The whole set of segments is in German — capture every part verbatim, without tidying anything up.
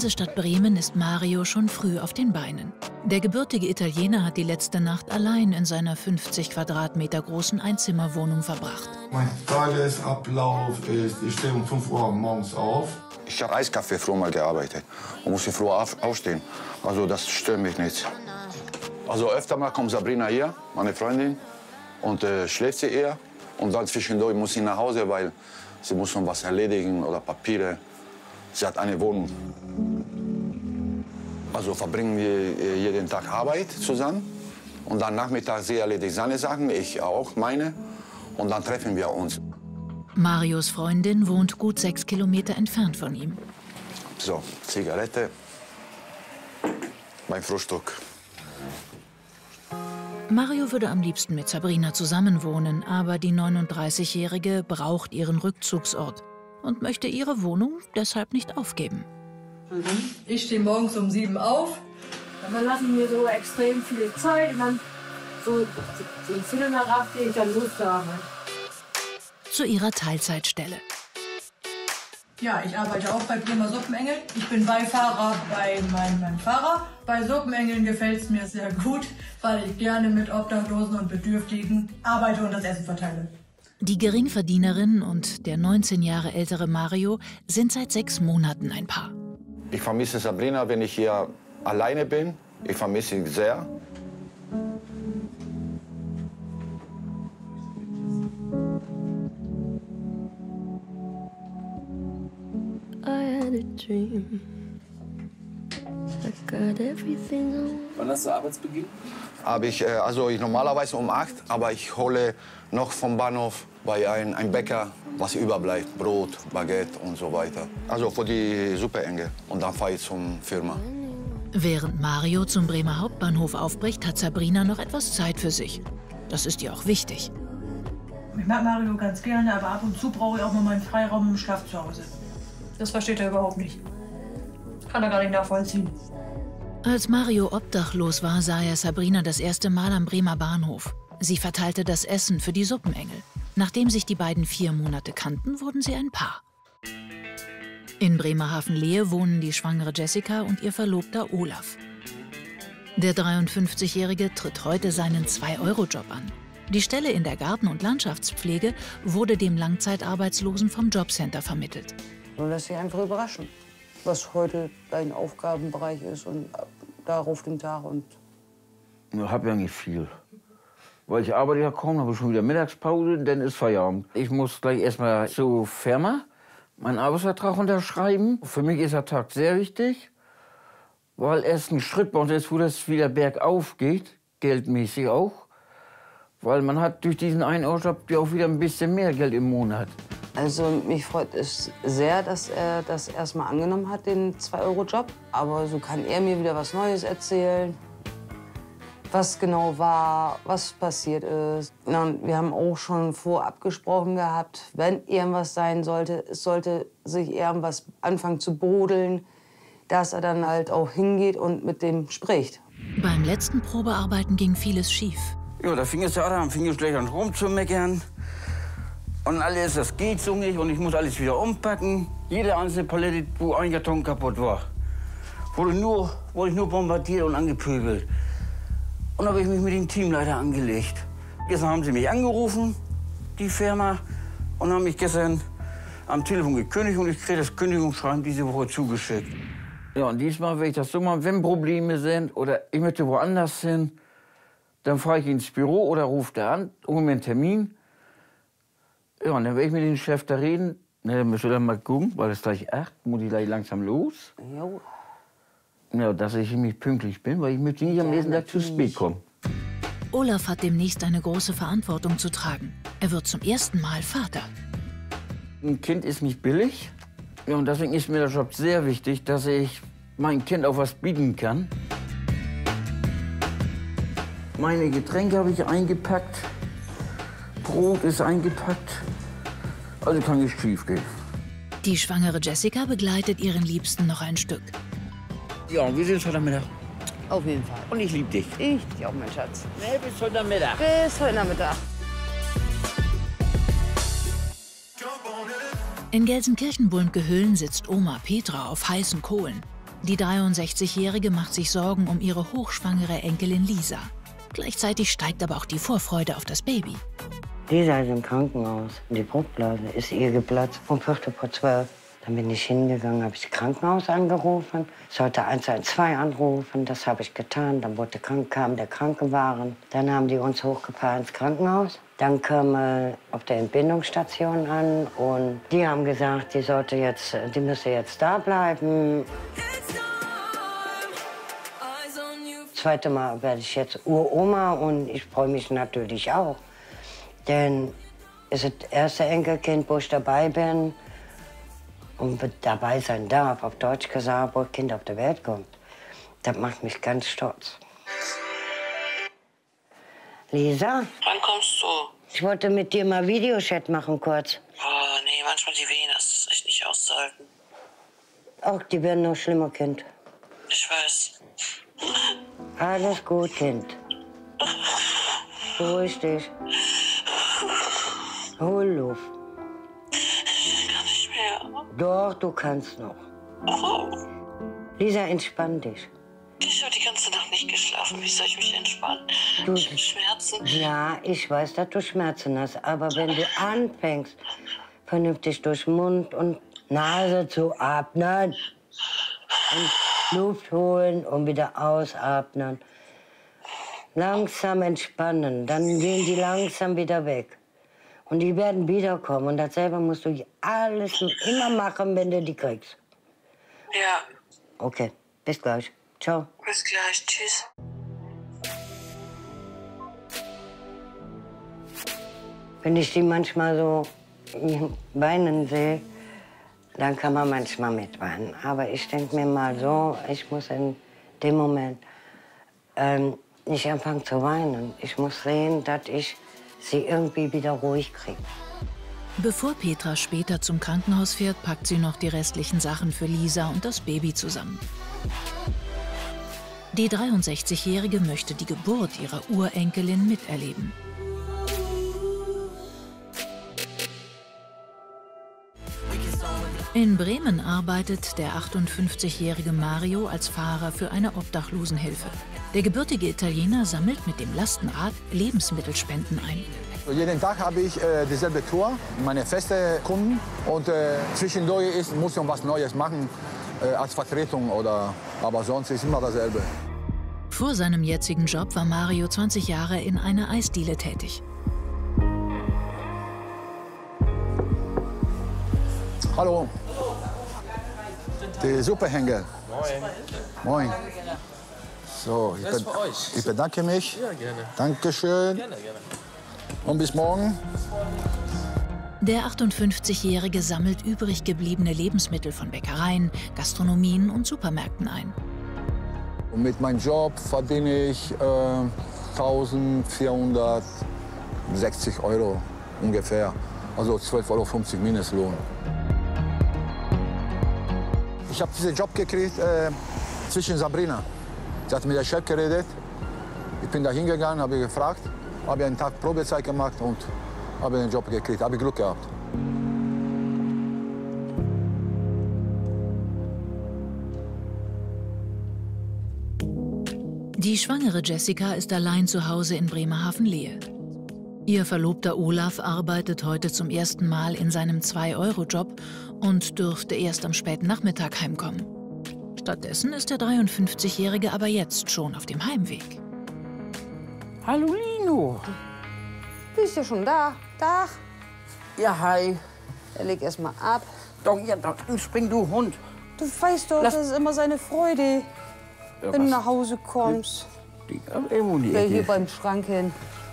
Hansestadt Bremen ist Mario schon früh auf den Beinen. Der gebürtige Italiener hat die letzte Nacht allein in seiner fünfzig Quadratmeter großen Einzimmerwohnung verbracht. Mein Tagesablauf ist, ich stehe um fünf Uhr morgens auf. Ich habe Eiskaffee früher mal gearbeitet und musste früh auf, aufstehen. Also das stört mich nicht. Also öfter mal kommt Sabrina hier, meine Freundin, und äh, schläft sie eher. Und dann zwischendurch muss sie nach Hause, weil sie muss noch was erledigen oder Papiere. Sie hat eine Wohnung. Also verbringen wir jeden Tag Arbeit zusammen. Und dann nachmittags sie erledigt seine Sachen, ich auch meine. Und dann treffen wir uns. Marios Freundin wohnt gut sechs Kilometer entfernt von ihm. So, Zigarette beim Frühstück. Mario würde am liebsten mit Sabrina zusammenwohnen, aber die neununddreißigjährige braucht ihren Rückzugsort und möchte ihre Wohnung deshalb nicht aufgeben. Ich stehe morgens um sieben auf. Dann lassen wir so extrem viel Zeit und dann so, so ein Viertel nach acht gehe ich dann los da. Zu ihrer Teilzeitstelle. Ja, ich arbeite auch bei Bremer Suppenengel. Ich bin Beifahrer bei meinem, meinem Fahrer. Bei Suppenengeln gefällt es mir sehr gut, weil ich gerne mit Obdachlosen und Bedürftigen arbeite und das Essen verteile. Die Geringverdienerin und der neunzehn Jahre ältere Mario sind seit sechs Monaten ein Paar. Ich vermisse Sabrina, wenn ich hier alleine bin. Ich vermisse sie sehr. Wann hast du Arbeitsbeginn? Habe ich, äh, also ich normalerweise um acht, aber ich hole noch vom Bahnhof bei einem ein Bäcker, was überbleibt. Brot, Baguette und so weiter. Also für die Suppenengel. Und dann fahre ich zur Firma. Während Mario zum Bremer Hauptbahnhof aufbricht, hat Sabrina noch etwas Zeit für sich. Das ist ihr auch wichtig. Ich mag Mario ganz gerne, aber ab und zu brauche ich auch mal meinen Freiraum im Schlaf zu Hause. Das versteht er überhaupt nicht. Kann er gar nicht nachvollziehen. Als Mario obdachlos war, sah er Sabrina das erste Mal am Bremer Bahnhof. Sie verteilte das Essen für die Suppenengel. Nachdem sich die beiden vier Monate kannten, wurden sie ein Paar. In Bremerhaven-Lehe wohnen die schwangere Jessica und ihr Verlobter Olaf. Der dreiundfünfzigjährige tritt heute seinen zwei Euro Job an. Die Stelle in der Garten- und Landschaftspflege wurde dem Langzeitarbeitslosen vom Jobcenter vermittelt. Du lässt dich einfach überraschen, was heute dein Aufgabenbereich ist und darauf den Tag. Und ich habe ja nicht viel. Weil ich arbeite ja kaum, habe schon wieder Mittagspause, dann ist Feierabend. Ich muss gleich erstmal zur Firma meinen Arbeitsvertrag unterschreiben. Für mich ist der Tag sehr wichtig, weil erst ein Schritt bei uns ist, wo das wieder bergauf geht, geldmäßig auch. Weil man hat durch diesen einen Euro Job ja auch wieder ein bisschen mehr Geld im Monat. Also mich freut es sehr, dass er das erstmal angenommen hat, den zwei Euro Job. Aber so kann er mir wieder was Neues erzählen, was genau war, was passiert ist. Und wir haben auch schon vorab gesprochen gehabt, wenn irgendwas sein sollte, es sollte sich irgendwas anfangen zu brodeln, dass er dann halt auch hingeht und mit dem spricht. Beim letzten Probearbeiten ging vieles schief. Ja, da fing es ja an, fing es gleich an rumzumeckern. Und alles, das geht so nicht und ich muss alles wieder umpacken. Jede einzelne Palette, wo ein Karton kaputt war, wurde, nur, wurde ich nur bombardiert und angepöbelt. Und dann habe ich mich mit dem Teamleiter angelegt. Gestern haben sie mich angerufen, die Firma, und haben mich gestern am Telefon gekündigt und ich kriege das Kündigungsschreiben diese Woche zugeschickt. Ja, und diesmal werde ich das so machen, wenn Probleme sind oder ich möchte woanders hin, dann fahre ich ins Büro oder rufe da an, hole mir einen Termin. Ja, und dann werde ich mit dem Chef da reden. Na, dann müssen wir dann mal gucken, weil es gleich acht, muss ich gleich langsam los. Jo. Ja, dass ich nämlich pünktlich bin, weil ich möchte nicht am nächsten Tag zu spät kommen. Olaf hat demnächst eine große Verantwortung zu tragen. Er wird zum ersten Mal Vater. Ein Kind ist nicht billig. Ja, und deswegen ist mir der Job sehr wichtig, dass ich meinem Kind auch was bieten kann. Meine Getränke habe ich eingepackt. Brot ist eingepackt. Also kann nicht schief gehen. Die schwangere Jessica begleitet ihren Liebsten noch ein Stück. Ja, und wir sehen uns heute Nachmittag. Auf jeden Fall. Und ich liebe dich. Ich dich auch, mein Schatz. Nee, bis heute Nachmittag. Bis heute Nachmittag. In Gelsenkirchen-Bullenke-Hüllen sitzt Oma Petra auf heißen Kohlen. Die dreiundsechzigjährige macht sich Sorgen um ihre hochschwangere Enkelin Lisa. Gleichzeitig steigt aber auch die Vorfreude auf das Baby. Lisa ist im Krankenhaus. Die Fruchtblase ist ihr geplatzt um Viertel vor zwölf. Dann bin ich hingegangen, habe ich das Krankenhaus angerufen. Sollte eins eins zwei anrufen, das habe ich getan. Dann wurde krank, kam der Krankenwagen. Dann haben die uns hochgefahren ins Krankenhaus. Dann kam wir auf der Entbindungsstation an und die haben gesagt, die sollte jetzt, die müsse jetzt da bleiben. Zweite Mal werde ich jetzt Uroma und ich freue mich natürlich auch. Denn es ist das erste Enkelkind, wo ich dabei bin und dabei sein darf, auf Deutsch gesagt, wo ein Kind auf die Welt kommt. Das macht mich ganz stolz. Lisa? Wann kommst du? Ich wollte mit dir mal Videochat machen kurz. Oh, nee, manchmal die Wehen, das ist echt nicht auszuhalten. Ach, die werden noch schlimmer, Kind. Ich weiß. Alles gut, Kind. Beruhig dich. Hol Luft. Ich kann nicht mehr. Doch, du kannst noch. Oh. Lisa, entspann dich. Ich habe die ganze Nacht nicht geschlafen. Wie soll ich mich entspannen? Du, ich habe Schmerzen. Ja, ich weiß, dass du Schmerzen hast. Aber wenn du anfängst, vernünftig durch Mund und Nase zu atmen und Luft holen und wieder ausatmen, langsam entspannen, dann gehen die langsam wieder weg. Und die werden wiederkommen. Und dasselbe musst du alles immer machen, wenn du die kriegst. Ja. Okay, bis gleich. Ciao. Bis gleich. Tschüss. Wenn ich die manchmal so weinen sehe, dann kann man manchmal mitweinen. Aber ich denke mir mal so, ich muss in dem Moment ähm, nicht anfangen zu weinen. Ich muss sehen, dass ich sie irgendwie wieder ruhig kriege. Bevor Petra später zum Krankenhaus fährt, packt sie noch die restlichen Sachen für Lisa und das Baby zusammen. Die dreiundsechzigjährige möchte die Geburt ihrer Urenkelin miterleben. In Bremen arbeitet der achtundfünfzigjährige Mario als Fahrer für eine Obdachlosenhilfe. Der gebürtige Italiener sammelt mit dem Lastenrad Lebensmittelspenden ein. Jeden Tag habe ich äh, dieselbe Tour, meine feste Kunden. Und äh, zwischendurch ist, muss ich was Neues machen, äh, als Vertretung. Oder, aber sonst ist immer dasselbe. Vor seinem jetzigen Job war Mario zwanzig Jahre in einer Eisdiele tätig. Hallo. Die Superhänger. Moin. Moin. So, ich, Das ist be für euch. ich bedanke mich. Ja, gerne. Dankeschön. Gerne, gerne. Und bis morgen. Der achtundfünfzigjährige sammelt übrig gebliebene Lebensmittel von Bäckereien, Gastronomien und Supermärkten ein. Und mit meinem Job verdiene ich äh, eintausendvierhundertsechzig Euro ungefähr. Also zwölf Euro fünfzig Mindestlohn. Ich habe diesen Job gekriegt äh, zwischen Sabrina. Sie hat mit der Chef geredet. Ich bin da hingegangen, habe gefragt, habe einen Tag Probezeit gemacht und habe den Job gekriegt. Habe Glück gehabt. Die schwangere Jessica ist allein zu Hause in Bremerhaven-Lehe. Ihr Verlobter Olaf arbeitet heute zum ersten Mal in seinem zwei Euro Job und dürfte erst am späten Nachmittag heimkommen. Stattdessen ist der dreiundfünfzigjährige aber jetzt schon auf dem Heimweg. Hallo Lino. Bist du schon da? Tag. Ja, hi. Er legt erst mal ab. Doch, ja, doch, spring du Hund. Du weißt doch, Lass- das ist immer seine Freude, Ja, wenn du was? nach Hause kommst. Die, irgendwo in die Ja, hier Ecke. beim Schrank hin.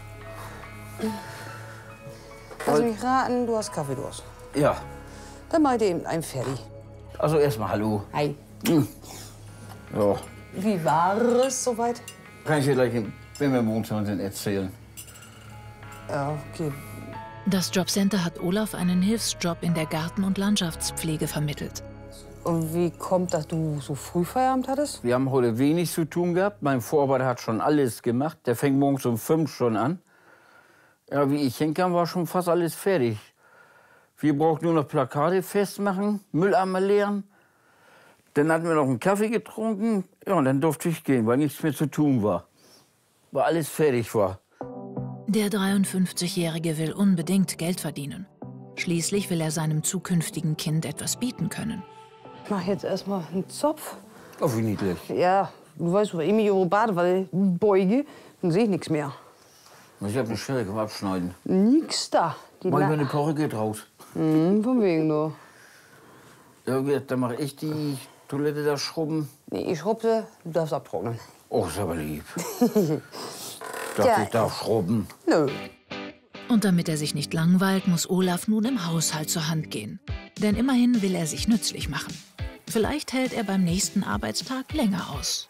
Lass mich raten, du hast Kaffeedurst. Ja, Dann mach ich dir eben einen fertig. also erstmal hallo. Hi. Hm. So, Wie war es soweit? kann ich dir gleich, wenn wir im Wohnzimmer sind, erzählen. Ja, okay. Das Jobcenter hat Olaf einen Hilfsjob in der Garten- und Landschaftspflege vermittelt. Und wie kommt, dass du so früh Feierabend hattest? Wir haben heute wenig zu tun gehabt. Mein Vorarbeiter hat schon alles gemacht. Der fängt morgens um fünf schon an. Ja, wie ich hinkam, war schon fast alles fertig. Wir brauchten nur noch Plakate festmachen, Mülleimer leeren. Dann hatten wir noch einen Kaffee getrunken. Ja, und dann durfte ich gehen, weil nichts mehr zu tun war. Weil alles fertig war. Der dreiundfünfzigjährige will unbedingt Geld verdienen. Schließlich will er seinem zukünftigen Kind etwas bieten können. Ich mache jetzt erstmal einen Zopf. Oh, wie niedlich. Ja, du weißt, wenn ich mich über Badewanne beuge, dann sehe ich nichts mehr. Ich habe eine Schere, kann man abschneiden. Nix da. Die Mach ich La- mir eine Poche geht raus. Mhm, von wegen nur. Ja, gut, dann mache ich die Toilette da schrubben. Nee, ich schrubbe, du darfst abtrocknen. Oh, ist aber lieb. Ich dachte, Ja. ich darf schrubben. Nö. Und damit er sich nicht langweilt, muss Olaf nun im Haushalt zur Hand gehen. Denn immerhin will er sich nützlich machen. Vielleicht hält er beim nächsten Arbeitstag länger aus.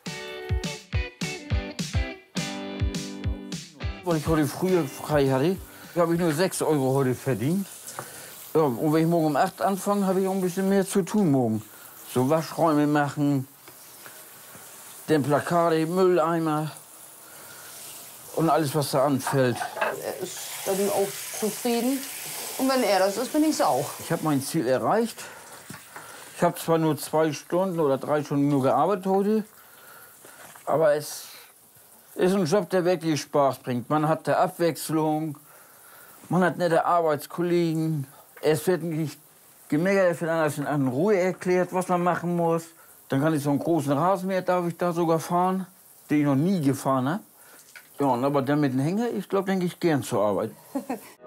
Weil ich heute früh frei hatte, habe ich nur sechs Euro heute verdient. Ja, und wenn ich morgen um acht anfange, habe ich auch ein bisschen mehr zu tun morgen. So Waschräume machen, den Plakate, Mülleimer und alles, was da anfällt. Er ist dann auch zufrieden. Und wenn er das ist, bin ich's auch. Ich habe mein Ziel erreicht. Ich habe zwar nur zwei Stunden oder drei Stunden nur gearbeitet heute, aber es ist ein Job, der wirklich Spaß bringt. Man hat da Abwechslung, man hat nette Arbeitskollegen. Es wird nicht gemeckert, es wird alles in einer Ruhe erklärt, was man machen muss. Dann kann ich so einen großen Rasenmäher, darf ich da sogar fahren, den ich noch nie gefahren habe. Ja, und aber dann mit dem Hänger, ich glaube, denke ich gern zur Arbeit.